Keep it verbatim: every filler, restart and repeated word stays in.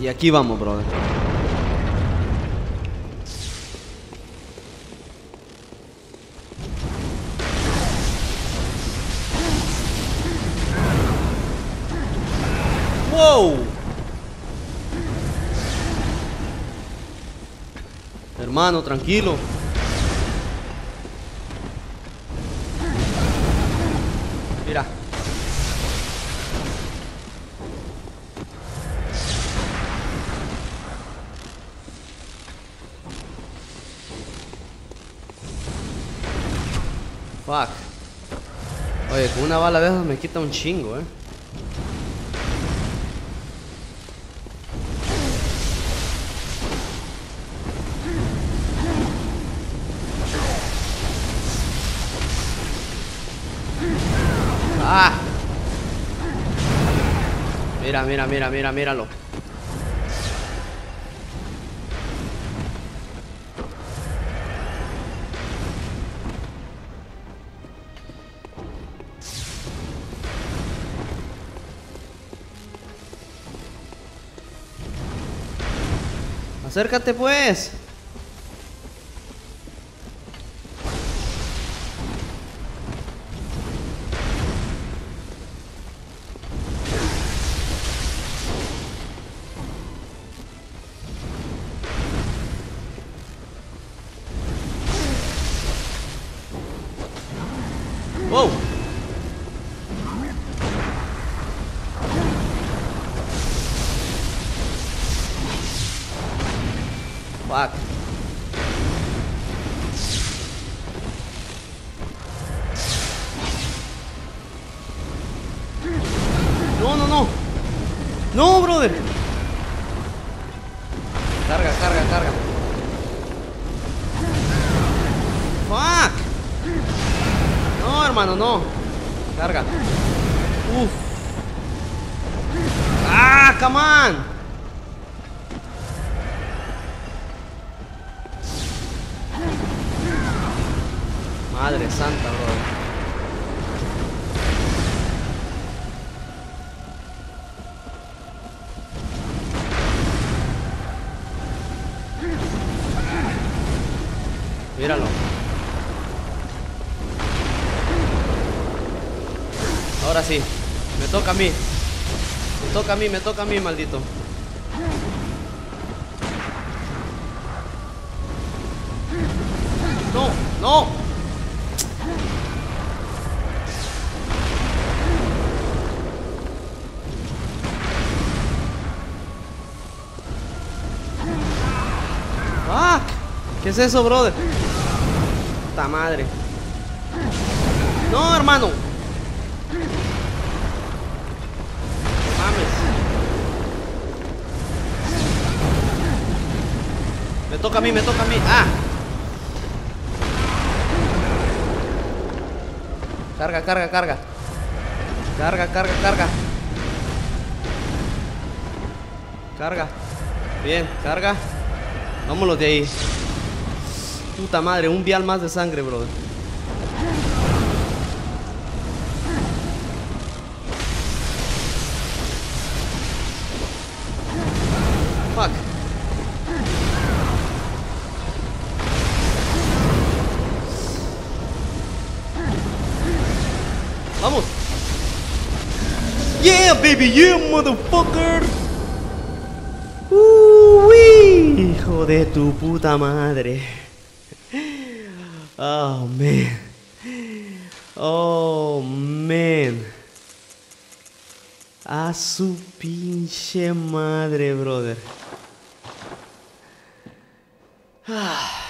Y aquí vamos, brother. ¡Wow! Hermano, tranquilo. Mira. Fuck. Oye, con una bala de esas me quita un chingo, eh. Ah. Mira, mira, mira, mira, míralo. Acércate pues. Wow. Fuck. No, no, no. No, brother. Carga, carga, carga. Fuck. No, hermano, no. Carga. Uf. Ah, come on. Madre santa, brother. Míralo. Ahora sí. Me toca a mí. Me toca a mí, me toca a mí, maldito. No, no. Fuck. ¿Qué es eso, brother? Puta madre. No, hermano. Mames. Me toca a mí, me toca a mí. Ah. Carga, carga, carga. Carga, carga, carga. Carga. Bien, carga. Vámonos de ahí. Puta madre, un vial más de sangre, brother. Fuck. Vamos. Yeah, baby, yeah, motherfucker. Uy, hijo de tu puta madre. Oh, man. Oh, man. A su pinche madre, brother. Ah.